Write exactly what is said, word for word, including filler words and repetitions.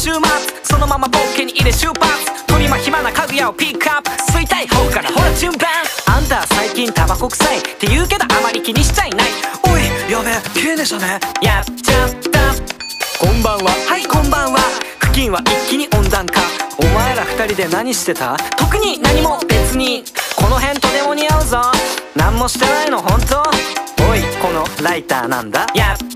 週末そのままボッケに入れ出発取り間暇な家具屋をピックアップ吸いたい方からほら順番あんた最近タバコ臭いって言うけどあまり気にしちゃいないおいやべえ綺麗でしたねやっちゃったこんばんははいこんばんは付近は一気に温暖化お前ら二人で何してた特に何も別にこの辺とても似合うぞ何もしてないの本当おいこのライターなんだやっ